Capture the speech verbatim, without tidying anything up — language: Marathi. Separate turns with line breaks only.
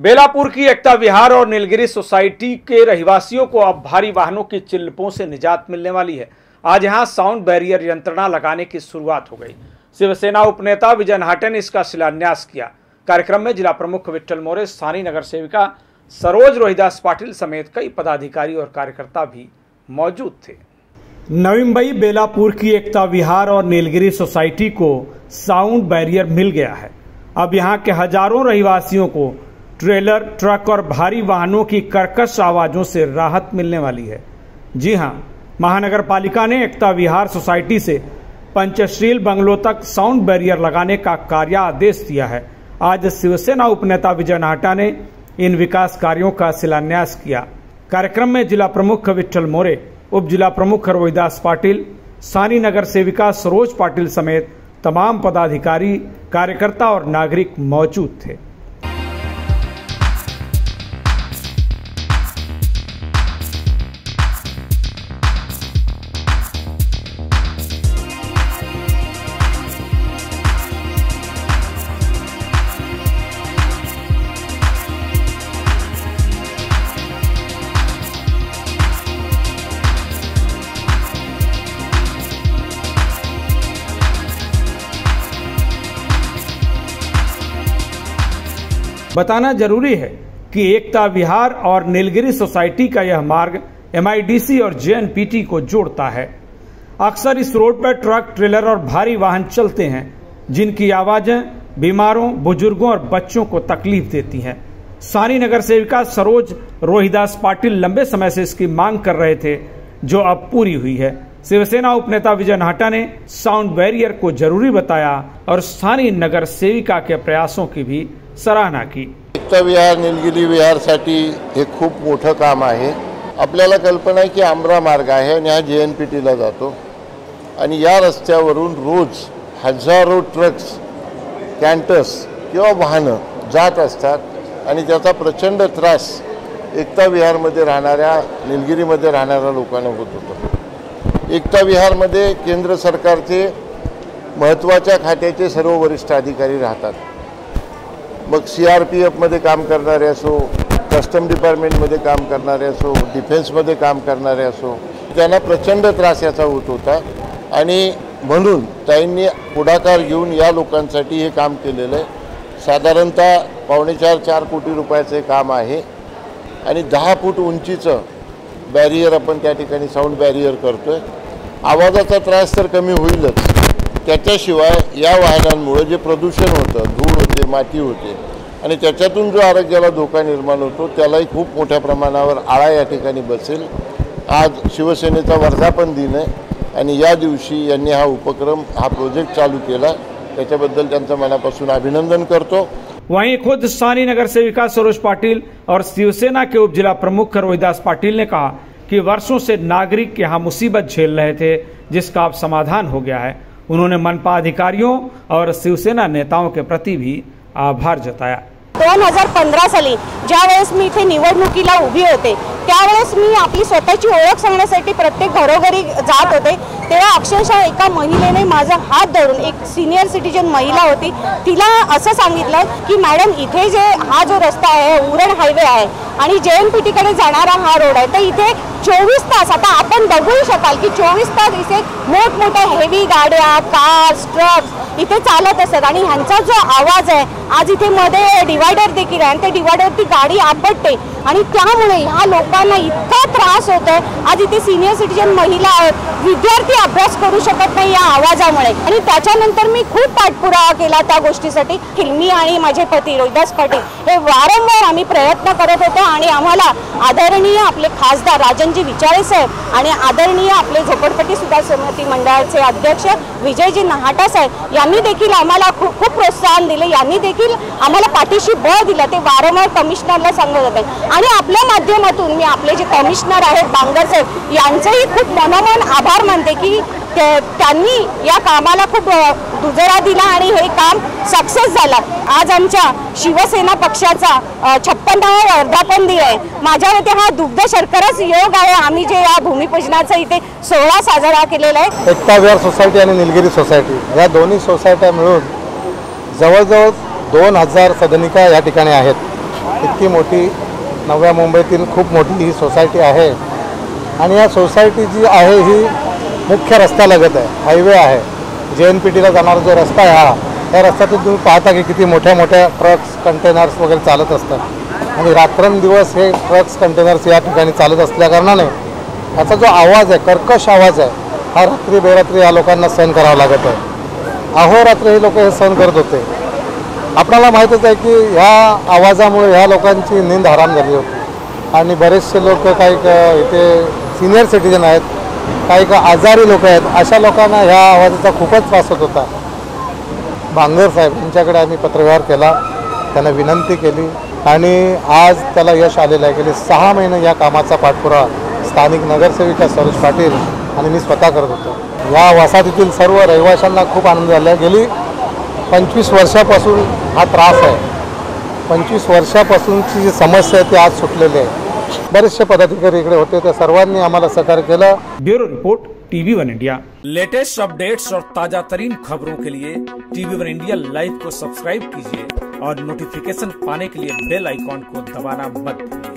बेलापुर की एकता विहार और नीलगिरी सोसाइटी के रहवासियों को अब भारी वाहनों की चिल्लपों से निजात मिलने वाली है। आज यहां साउंड बैरियर यंत्रणा लगाने की शुरुआत हो गई। शिवसेना उपनेता विजय नाहटा ने इसका शिलान्यास किया। कार्यक्रम में जिला प्रमुख विट्ठल मोरे, स्थानीय नगर सेविका सरोज रोहिदास पाटिल समेत कई पदाधिकारी और कार्यकर्ता भी मौजूद थे। नवी मुंबई बेलापुर की एकता विहार और नीलगिरी सोसाइटी को साउंड बैरियर मिल गया है। अब यहाँ के हजारों रहवासियों को ट्रेलर, ट्रक और भारी वाहनों की कर्कश आवाजों से राहत मिलने वाली है। जी हां, महानगर पालिका ने एकता विहार सोसाइटी से पंचशील बंगलों तक साउंड बैरियर लगाने का कार्यादेश दिया है। आज शिवसेना उपनेता विजय नाहटा ने इन विकास कार्यों का शिलान्यास किया। कार्यक्रम में जिला प्रमुख विट्ठल मोरे, उप जिला प्रमुख रोहिदास पाटिल, स्थानीय नगर सेविका सरोज पाटिल समेत तमाम पदाधिकारी, कार्यकर्ता और नागरिक मौजूद थे। बताना जरूरी है कि एकता विहार और नीलगिरी सोसाइटी का यह मार्ग एम आई डी सी और जे एन पी टी को जोड़ता है। अक्सर इस रोड पर ट्रक, ट्रेलर और भारी वाहन चलते हैं, जिनकी आवाजें बीमारों, बुजुर्गों और बच्चों को तकलीफ देती हैं। स्थानीय नगर सेविका सरोज रोहिदास पाटिल लंबे समय से इसकी मांग कर रहे थे, जो अब पूरी हुई है। शिवसेना उपनेता विजय नाहटा ने साउंड बैरियर को जरूरी बताया और स्थानीय नगर सेविका के प्रयासों की भी सराहना की।
एकता विहार, नीलगिरी विहारसाठी हे खूप मोठं काम आहे। आपल्याला कल्पना आहे की आंब्रा मार्ग आहे आणि हा जे एन पी टीला जातो आणि या रस्त्यावरून रोज हजारो ट्रक्स, कॅन्टर्स किंवा वाहनं जात असतात आणि त्याचा प्रचंड त्रास एकता विहारमध्ये राहणाऱ्या, नीलगिरीमध्ये राहणाऱ्या लोकांना होत होतो। एकता विहारमध्ये केंद्र सरकारचे महत्त्वाच्या खात्याचे सर्व वरिष्ठ अधिकारी राहतात। मग सी आर पी एफमध्ये काम करणारे असो, कस्टम डिपार्टमेंटमध्ये काम करणारे असो, डिफेन्समध्ये काम करणारे असो, त्यांना प्रचंड त्रास याचा होत होता आणि म्हणून त्यांनी पुढाकार घेऊन या लोकांसाठी हे काम केलेलं आहे। साधारणतः पावणे चार चार कोटी रुपयाचे काम आहे आणि दहा फूट उंचीचं बॅरियर आपण त्या ठिकाणी साऊंड बॅरियर करतोय। आवाजाचा त्रास तर कमी होईलच, त्याच्याशिवाय या वाहनांमुळे जे प्रदूषण होतं, धूळ होते, माती होते आणि त्याच्यातून जो आरोग्याला धोका निर्माण होतो त्यालाही खूप मोठ्या प्रमाणावर आळा या ठिकाणी बसेल। आज शिवसेनेचा वर्धापन दिन आहे आणि या दिवशी यांनी हा उपक्रम, हा प्रोजेक्ट चालू केला, त्याच्याबद्दल त्यांचं मनापासून अभिनंदन करतो।
वहीं खुद स्थानीय नगर सेविका सरोज पाटिल और शिवसेना के उप जिला प्रमुख रोहिदास पाटिल ने कहा कि वर्षों से नागरिक यहाँ मुसीबत झेल रहे थे, जिसका अब समाधान हो गया है। उन्होंने मनपा अधिकारियों और शिवसेना नेताओं के प्रति भी आभार जताया।
दोन हजार पंधरा साली ज्या वेळेस मी इथे निवडणुकीला उभी होते, त्यावेळेस मी आपली स्वतःची ओळख सांगण्यासाठी प्रत्येक घरोघरी जात होते। तेव्हा अक्षरशः एका महिलेने माझा हात धरून, एक सीनियर सिटीजन महिला होती, तिला असं सांगितलं की मॅडम, इथे जे हा जो रस्ता आहे, उरण हायवे आहे आणि जे एन पी टी कडे जाणारा हा रोड आहे, तर इथे चोवीस तास, आता आपण बघू शकाल की चोवीस तास इथे मोठमोठ्या हेवी गाड्या, कार्स, ट्रक्स इथे चालत असतात आणि ह्यांचा जो आवाज आहे, आज इथे मध्ये डिवायडर देखील आहे आणि त्या डिवायडरवरती गाडी आपटते आणि त्यामुळे ह्या लोकांना इतका त्रास होतोय। आज इथे सिनियर सिटीजन महिला आहेत, विद्यार्थी अभ्यास करू शकत नाही या आवाजामुळे आणि त्याच्यानंतर मी खूप पाठपुरावा केला त्या गोष्टीसाठी। मी आणि माझे पती रोहिदास पाटील हे वारंवार आम्ही प्रयत्न करत होतो आणि आम्हाला आदरणीय आपले खासदार राजनजी विचारे साहेब आणि आदरणीय आपले झोपडपट्टी सुधार समिती मंडळाचे अध्यक्ष विजयजी नाहटा साहेब यांनी देखील आम्हाला खूप खूप प्रोत्साहन दिले, यांनी देखील आम्हाला पाठीशी बळ दिला। ते वारंवार कमिशनरला सांगत होते आणि आपल्या माध्यमातून मी आपले जे कमिशनर आहेत बांगर साहेब यांचेही खूप मनोमन आभार मानते की त्यांनी या कामाला खूप दुजोरा दिला आणि हे काम सक्सेस झालं। आज आमच्या शिवसेना पक्षाचा छप्पन्नावा वर्धापन दिन आहे। माझ्या मते हा दुग्ध शर्कराच योग आहे। आम्ही जे या भूमिपूजनाचा इथे सोहळा साजरा केलेला आहे।
एकता विहार सोसायटी आणि नीलगिरी सोसायटी या दोन्ही सोसायट्या मिळून जवळजवळ दोन हजार सदनिका या ठिकाणी आहेत। इतकी मोठी नव्या मुंबईतील खूप मोठी ही सोसायटी आहे आणि या सोसायटी जी आहे ही मुख्य रस्त्यालगत आहे, हायवे आहे. जे एन पी टीला जाणारा जो रस्ता आहे हा त्या रस्त्यातून तुम्ही पाहता की किती मोठ्या मोठ्या ट्रक्स कंटेनर्स वगैरे चालत असतात आणि रात्रंदिवस हे ट्रक्स कंटेनर्स या ठिकाणी चालत असल्याकारणाने याचा जो आवाज आहे, कर्कश आवाज आहे, हा रात्री बेरात्री या लोकांना सहन करावा लागत आहे. अहोरात्र हे लोक हे सहन करत होते. आपल्याला माहीतच आहे की ह्या आवाजामुळे ह्या लोकांची नींद हराम झाली होती आणि बरेचसे लोक काही इथे सिनियर सिटीजन आहेत, काही का आजारी लोक आहेत, अशा लोकांना ह्या आवाजाचा खूपच त्रास होत होता. बांगर साहेब यांच्याकडे आम्ही पत्रव्यवहार केला, त्यांना विनंती केली आणि आज त्याला यश आलेलं आहे. गेले सहा महिने या कामाचा पाठपुरावा स्थानिक नगरसेविका सरोज पाटील आणि मी स्वतः करत होतो. या वसाहतीतील सर्व रहिवाशांना खूप आनंद झाला. गेली पंचवीस वर्षापासून हा त्रास आहे, पंचवीस वर्षापासूनची जी समस्या आहे ती आज सुटलेली आहे. बरेचसे पदाधिकारी इकडे होते, त्या सर्वांनी आम्हाला सहकार्य केलं.
Bureau report TV one India. Latest updates और ताजा तरीन खबरों के लिए टीवी वन इंडिया लाइव को सब्सक्राइब कीजिए और नोटिफिकेशन पाने के लिए बेल आइकॉन को दबाना मत भूलिए.